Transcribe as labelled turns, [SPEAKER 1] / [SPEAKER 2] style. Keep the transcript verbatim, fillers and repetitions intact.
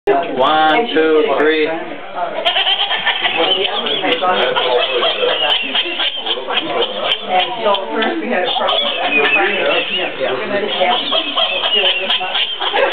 [SPEAKER 1] One, two, three.
[SPEAKER 2] And so first we had a problem. And we're finally like, yeah, we're going to have to do it this much.